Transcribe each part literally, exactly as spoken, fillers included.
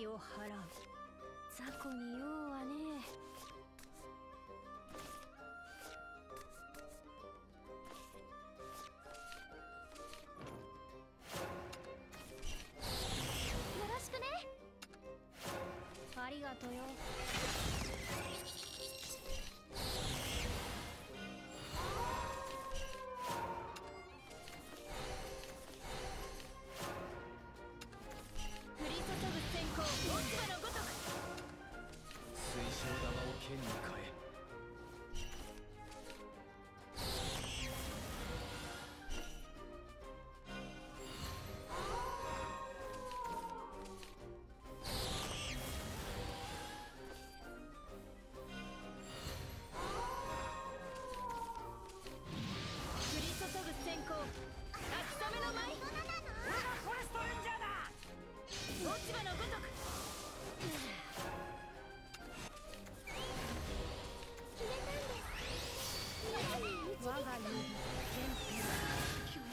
りを払う。雑魚に用はねえ。ありがとよ。降り注ぐ閃光、落ち葉のごとく。 水晶玉を剣に変え。 閃光、秋雨の舞。 フォレストレンジャーだ。 落ち葉のごとく。 決めたんです。 我が指、剣風。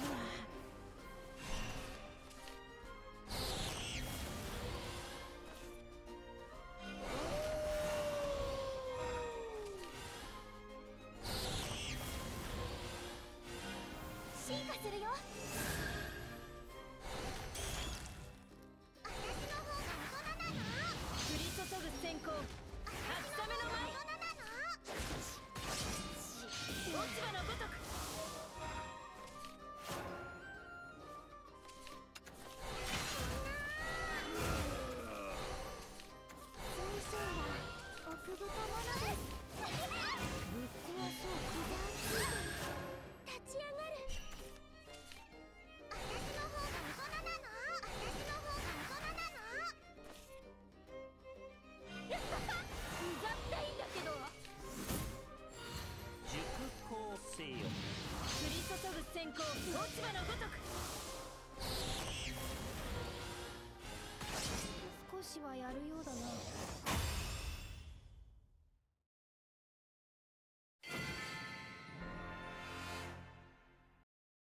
進化するよ。私の方が大人なの。 降り注ぐ閃光、秋雨の舞。 大人なの。 落ち葉のごとく。 水晶は奥深ものです。 ぶっ壊そう。 立ち上がる。私の方が大人なの。私の方が大人なの。 うざったいんだけど。 熟考せよ。 降り注ぐ閃光、落ち葉のごとく。